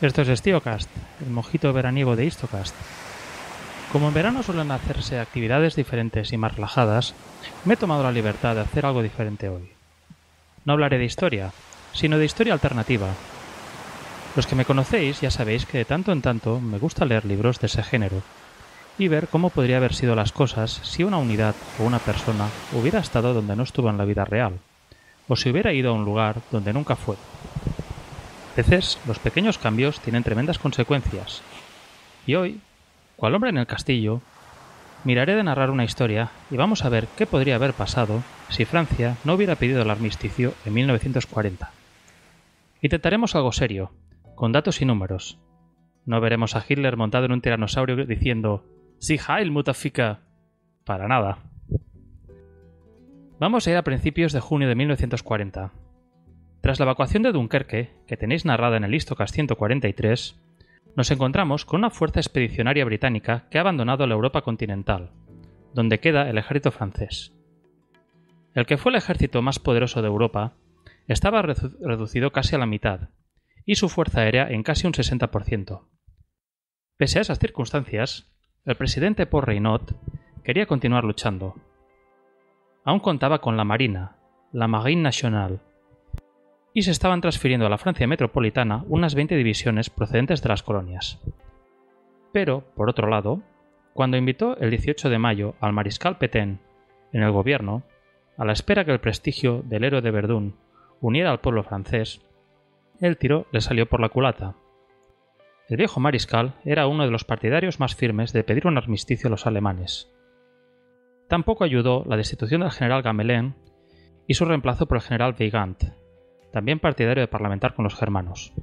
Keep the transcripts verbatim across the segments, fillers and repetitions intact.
Esto es StioCast, el mojito veraniego de Histocast. Como en verano suelen hacerse actividades diferentes y más relajadas, me he tomado la libertad de hacer algo diferente hoy. No hablaré de historia, sino de historia alternativa. Los que me conocéis ya sabéis que de tanto en tanto me gusta leer libros de ese género y ver cómo podría haber sido las cosas si una unidad o una persona hubiera estado donde no estuvo en la vida real, o si hubiera ido a un lugar donde nunca fue. A veces los pequeños cambios tienen tremendas consecuencias, y hoy, cual hombre en el castillo, miraré de narrar una historia y vamos a ver qué podría haber pasado si Francia no hubiera pedido el armisticio en mil novecientos cuarenta. Intentaremos algo serio, con datos y números. No veremos a Hitler montado en un tiranosaurio diciendo «Sie Heil, Mutterficker». Para nada. Vamos a ir a principios de junio de mil novecientos cuarenta. Tras la evacuación de Dunkerque, que tenéis narrada en el Histocast ciento cuarenta y tres, nos encontramos con una fuerza expedicionaria británica que ha abandonado la Europa continental, donde queda el ejército francés. El que fue el ejército más poderoso de Europa estaba redu- reducido casi a la mitad, y su fuerza aérea en casi un sesenta por ciento. Pese a esas circunstancias, el presidente Paul Reynaud quería continuar luchando. Aún contaba con la Marina, la Marine Nationale, y se estaban transfiriendo a la Francia metropolitana unas veinte divisiones procedentes de las colonias. Pero, por otro lado, cuando invitó el dieciocho de mayo al mariscal Pétain en el gobierno, a la espera que el prestigio del héroe de Verdún uniera al pueblo francés, el tiro le salió por la culata. El viejo mariscal era uno de los partidarios más firmes de pedir un armisticio a los alemanes. Tampoco ayudó la destitución del general Gamelin y su reemplazo por el general Weygand, también partidario de parlamentar con los germanos.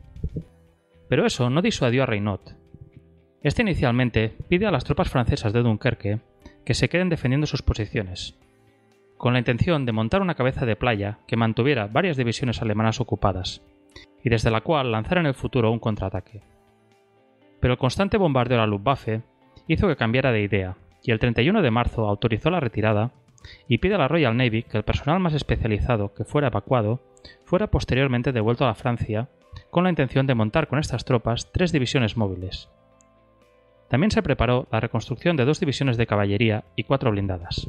Pero eso no disuadió a Reynaud. Este inicialmente pide a las tropas francesas de Dunkerque que se queden defendiendo sus posiciones, con la intención de montar una cabeza de playa que mantuviera varias divisiones alemanas ocupadas, y desde la cual lanzar en el futuro un contraataque. Pero el constante bombardeo de la Luftwaffe hizo que cambiara de idea, y el treinta y uno de marzo autorizó la retirada y pide a la Royal Navy que el personal más especializado que fuera evacuado fuera posteriormente devuelto a la Francia con la intención de montar con estas tropas tres divisiones móviles. También se preparó la reconstrucción de dos divisiones de caballería y cuatro blindadas.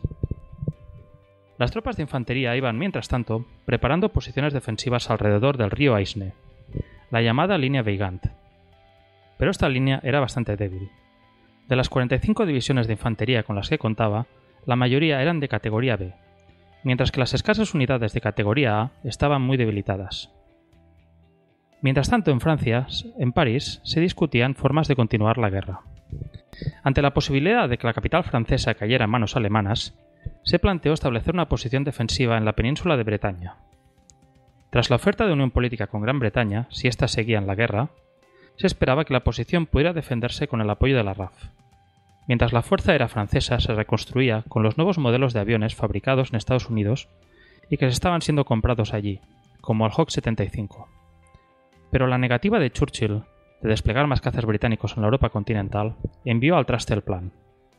Las tropas de infantería iban, mientras tanto, preparando posiciones defensivas alrededor del río Aisne, la llamada línea Weygand. Pero esta línea era bastante débil. De las cuarenta y cinco divisiones de infantería con las que contaba, la mayoría eran de categoría B, mientras que las escasas unidades de categoría A estaban muy debilitadas. Mientras tanto, en Francia, en París, se discutían formas de continuar la guerra. Ante la posibilidad de que la capital francesa cayera en manos alemanas, se planteó establecer una posición defensiva en la península de Bretaña. Tras la oferta de unión política con Gran Bretaña, si ésta seguía en la guerra, se esperaba que la posición pudiera defenderse con el apoyo de la R A F, mientras la Fuerza Aérea Francesa se reconstruía con los nuevos modelos de aviones fabricados en Estados Unidos y que se estaban siendo comprados allí, como el Hawk setenta y cinco. Pero la negativa de Churchill de desplegar más cazas británicos en la Europa continental envió al traste el plan.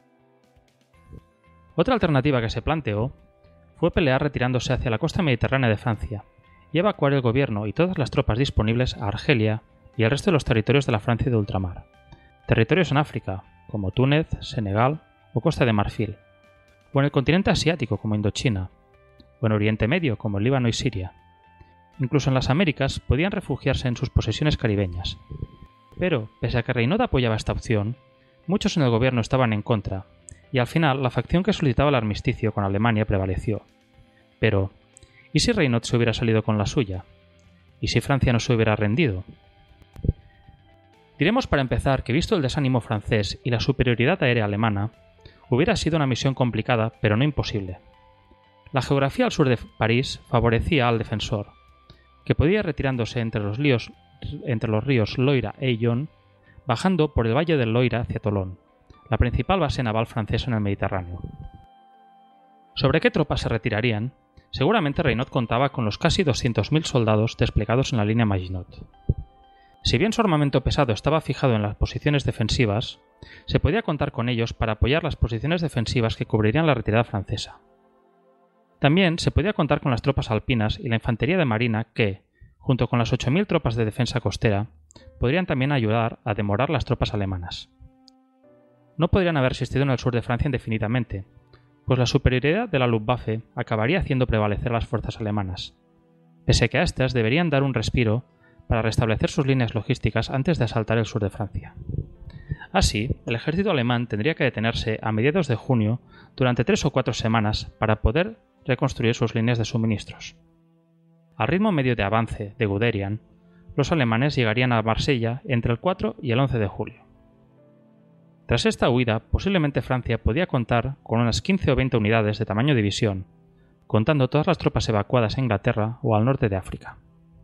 Otra alternativa que se planteó fue pelear retirándose hacia la costa mediterránea de Francia y evacuar el gobierno y todas las tropas disponibles a Argelia y el resto de los territorios de la Francia de ultramar, territorios en África, como Túnez, Senegal o Costa de Marfil, o en el continente asiático como Indochina, o en Oriente Medio como el Líbano y Siria. Incluso en las Américas podían refugiarse en sus posesiones caribeñas. Pero, pese a que Reynaud apoyaba esta opción, muchos en el gobierno estaban en contra, y al final la facción que solicitaba el armisticio con Alemania prevaleció. Pero, ¿y si Reynaud se hubiera salido con la suya? ¿Y si Francia no se hubiera rendido? Diremos para empezar que visto el desánimo francés y la superioridad aérea alemana, hubiera sido una misión complicada pero no imposible. La geografía al sur de París favorecía al defensor, que podía ir retirándose entre los, líos, entre los ríos Loira e Yonne, bajando por el valle del Loira hacia Tolón, la principal base naval francesa en el Mediterráneo. ¿Sobre qué tropas se retirarían? Seguramente Reynaud contaba con los casi doscientos mil soldados desplegados en la línea Maginot. Si bien su armamento pesado estaba fijado en las posiciones defensivas, se podía contar con ellos para apoyar las posiciones defensivas que cubrirían la retirada francesa. También se podía contar con las tropas alpinas y la infantería de marina que, junto con las ocho mil tropas de defensa costera, podrían también ayudar a demorar las tropas alemanas. No podrían haber existido en el sur de Francia indefinidamente, pues la superioridad de la Luftwaffe acabaría haciendo prevalecer las fuerzas alemanas, pese a que a éstas deberían dar un respiro para restablecer sus líneas logísticas antes de asaltar el sur de Francia. Así, el ejército alemán tendría que detenerse a mediados de junio durante tres o cuatro semanas para poder reconstruir sus líneas de suministros. Al ritmo medio de avance de Guderian, los alemanes llegarían a Marsella entre el cuatro y el once de julio. Tras esta huida, posiblemente Francia podía contar con unas quince o veinte unidades de tamaño división, contando todas las tropas evacuadas a Inglaterra o al norte de África.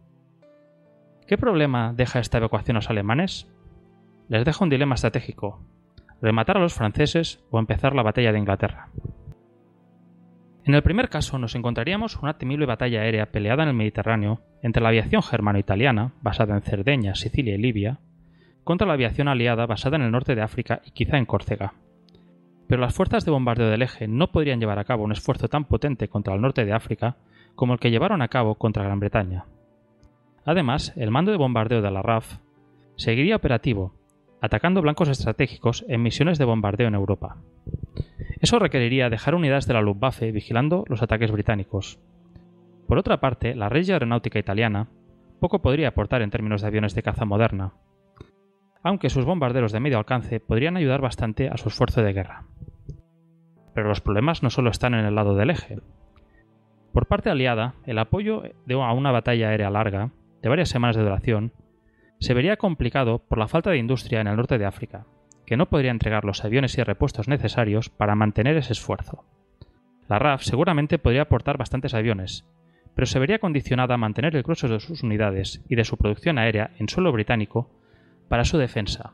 ¿Qué problema deja esta evacuación a los alemanes? Les deja un dilema estratégico: rematar a los franceses o empezar la batalla de Inglaterra. En el primer caso nos encontraríamos una temible batalla aérea peleada en el Mediterráneo entre la aviación germano-italiana, basada en Cerdeña, Sicilia y Libia, contra la aviación aliada basada en el norte de África y quizá en Córcega. Pero las fuerzas de bombardeo del eje no podrían llevar a cabo un esfuerzo tan potente contra el norte de África como el que llevaron a cabo contra Gran Bretaña. Además, el mando de bombardeo de la R A F seguiría operativo, atacando blancos estratégicos en misiones de bombardeo en Europa. Eso requeriría dejar unidades de la Luftwaffe vigilando los ataques británicos. Por otra parte, la Regia Aeronáutica italiana poco podría aportar en términos de aviones de caza moderna, aunque sus bombarderos de medio alcance podrían ayudar bastante a su esfuerzo de guerra. Pero los problemas no solo están en el lado del eje. Por parte aliada, el apoyo a una batalla aérea larga, de varias semanas de duración, se vería complicado por la falta de industria en el norte de África, que no podría entregar los aviones y repuestos necesarios para mantener ese esfuerzo. La R A F seguramente podría aportar bastantes aviones, pero se vería condicionada a mantener el grueso de sus unidades y de su producción aérea en suelo británico para su defensa.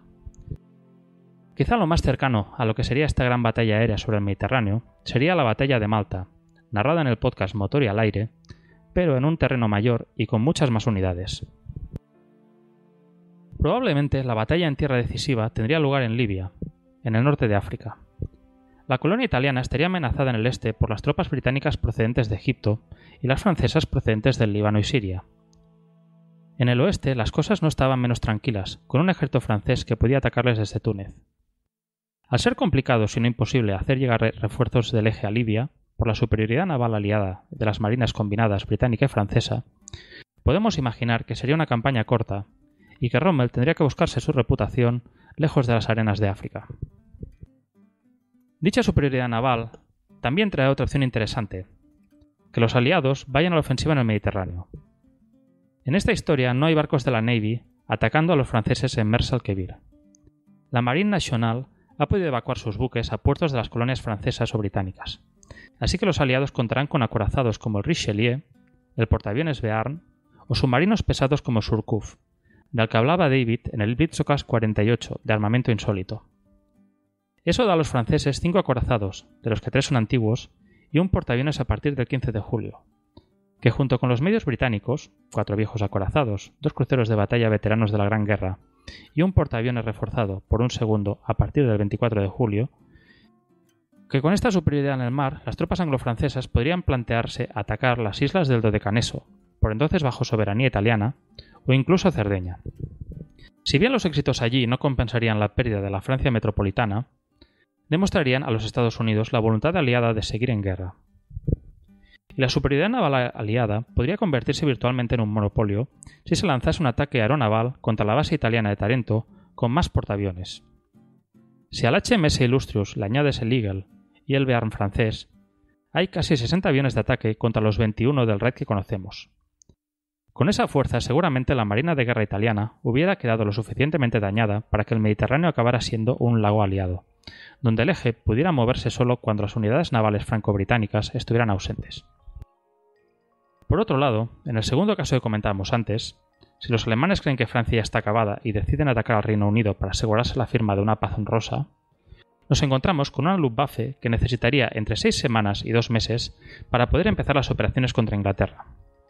Quizá lo más cercano a lo que sería esta gran batalla aérea sobre el Mediterráneo sería la batalla de Malta, narrada en el podcast Motor y al aire, pero en un terreno mayor y con muchas más unidades. Probablemente la batalla en tierra decisiva tendría lugar en Libia, en el norte de África. La colonia italiana estaría amenazada en el este por las tropas británicas procedentes de Egipto y las francesas procedentes del Líbano y Siria. En el oeste las cosas no estaban menos tranquilas, con un ejército francés que podía atacarles desde Túnez. Al ser complicado, si no imposible, hacer llegar refuerzos del eje a Libia, por la superioridad naval aliada de las marinas combinadas británica y francesa, podemos imaginar que sería una campaña corta y que Rommel tendría que buscarse su reputación lejos de las arenas de África. Dicha superioridad naval también trae otra opción interesante: que los aliados vayan a la ofensiva en el Mediterráneo. En esta historia no hay barcos de la Navy atacando a los franceses en Mers al-Kebir. La Marine Nationale ha podido evacuar sus buques a puertos de las colonias francesas o británicas, así que los aliados contarán con acorazados como el Richelieu, el portaaviones Bearn o submarinos pesados como Surcouf, del que hablaba David en el Blitzocas cuarenta y ocho de armamento insólito. Eso da a los franceses cinco acorazados, de los que tres son antiguos, y un portaaviones a partir del quince de julio, que junto con los medios británicos, cuatro viejos acorazados, dos cruceros de batalla veteranos de la Gran Guerra y un portaaviones reforzado por un segundo a partir del veinticuatro de julio, que con esta superioridad en el mar, las tropas anglo-francesas podrían plantearse atacar las islas del Dodecaneso, por entonces bajo soberanía italiana, o incluso Cerdeña. Si bien los éxitos allí no compensarían la pérdida de la Francia metropolitana, demostrarían a los Estados Unidos la voluntad aliada de seguir en guerra. Y la superioridad naval aliada podría convertirse virtualmente en un monopolio si se lanzase un ataque aeronaval contra la base italiana de Tarento con más portaaviones. Si al H M S Illustrious le añades el Eagle y el Bearn francés, hay casi sesenta aviones de ataque contra los veintiuno del Red que conocemos. Con esa fuerza, seguramente la Marina de Guerra italiana hubiera quedado lo suficientemente dañada para que el Mediterráneo acabara siendo un lago aliado, donde el eje pudiera moverse solo cuando las unidades navales franco-británicas estuvieran ausentes. Por otro lado, en el segundo caso que comentábamos antes, si los alemanes creen que Francia ya está acabada y deciden atacar al Reino Unido para asegurarse la firma de una paz honrosa, nos encontramos con una Luftwaffe que necesitaría entre seis semanas y dos meses para poder empezar las operaciones contra Inglaterra.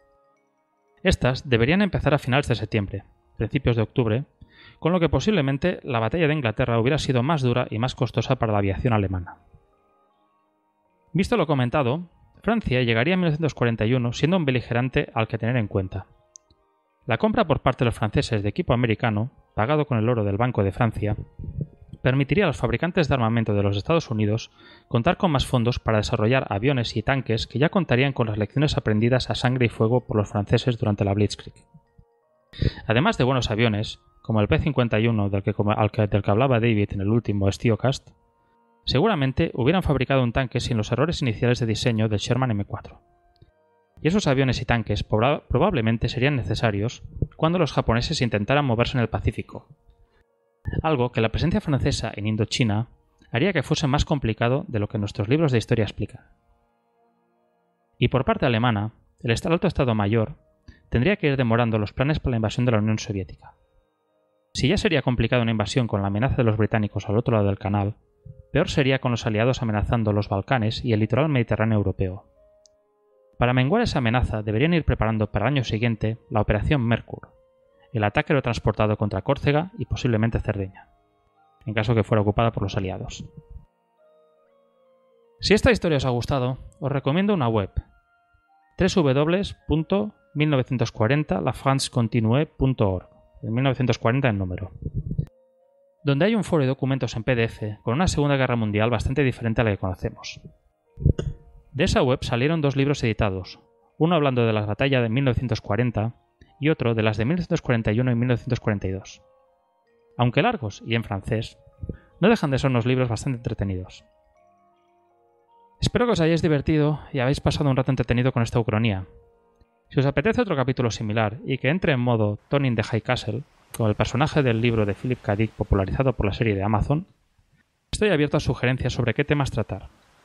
Estas deberían empezar a finales de septiembre, principios de octubre, con lo que posiblemente la batalla de Inglaterra hubiera sido más dura y más costosa para la aviación alemana. Visto lo comentado, Francia llegaría en mil novecientos cuarenta y uno siendo un beligerante al que tener en cuenta. La compra por parte de los franceses de equipo americano, pagado con el oro del Banco de Francia, permitiría a los fabricantes de armamento de los Estados Unidos contar con más fondos para desarrollar aviones y tanques que ya contarían con las lecciones aprendidas a sangre y fuego por los franceses durante la Blitzkrieg. Además de buenos aviones, como el P cincuenta y uno del que, al que, del que hablaba David en el último StioCast, seguramente hubieran fabricado un tanque sin los errores iniciales de diseño del Sherman M cuatro. Y esos aviones y tanques proba- probablemente serían necesarios cuando los japoneses intentaran moverse en el Pacífico, algo que la presencia francesa en Indochina haría que fuese más complicado de lo que nuestros libros de historia explican. Y por parte alemana, el alto Estado Mayor tendría que ir demorando los planes para la invasión de la Unión Soviética. Si ya sería complicada una invasión con la amenaza de los británicos al otro lado del canal, peor sería con los aliados amenazando los Balcanes y el litoral mediterráneo europeo. Para menguar esa amenaza deberían ir preparando para el año siguiente la Operación Merkur, el ataque aerotransportado contra Córcega y posiblemente Cerdeña, en caso que fuera ocupada por los aliados. Si esta historia os ha gustado, os recomiendo una web, doble u doble u doble u punto mil novecientos cuarenta la france continue punto org, en mil novecientos cuarenta en número, donde hay un foro de documentos en P D F con una Segunda Guerra Mundial bastante diferente a la que conocemos. De esa web salieron dos libros editados, uno hablando de la batalla de mil novecientos cuarenta y otro de las de mil novecientos cuarenta y uno y mil novecientos cuarenta y dos. Aunque largos y en francés, no dejan de ser unos libros bastante entretenidos. Espero que os hayáis divertido y habéis pasado un rato entretenido con esta ucronía. Si os apetece otro capítulo similar y que entre en modo Tony in the High Castle, con el personaje del libro de Philip K. Dick popularizado por la serie de Amazon, estoy abierto a sugerencias sobre qué temas tratar.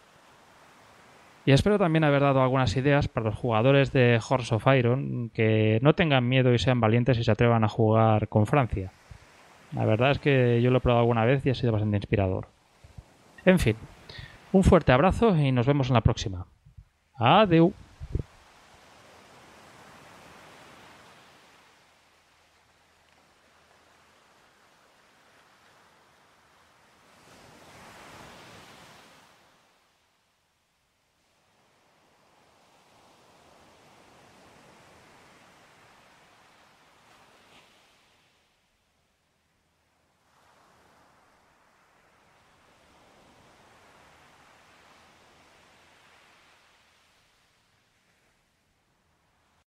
Y espero también haber dado algunas ideas para los jugadores de Hearts of Iron que no tengan miedo y sean valientes y se atrevan a jugar con Francia. La verdad es que yo lo he probado alguna vez y ha sido bastante inspirador. En fin, un fuerte abrazo y nos vemos en la próxima. Adeu.